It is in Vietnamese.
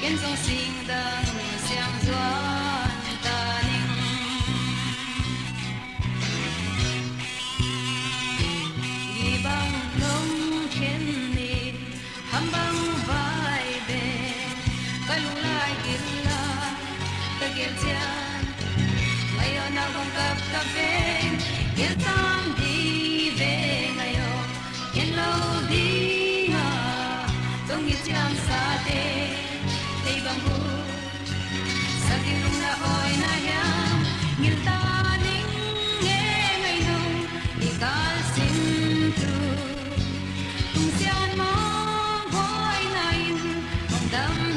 em dòng sinh đăng xiang doan ta ninh ghi băng nông khen ni hàm băng vai bề cái lũ lai kia la cái kia chan ngày ở nào không gặp cà phê kia tam đi về ngày ở kia lâu đi à trong nghĩa trang xa tê tây băng bu sa kia lung na oi na ya ngil ta ning nghe ngày nông đi cả xin tu tung xian mong voi na in mong đam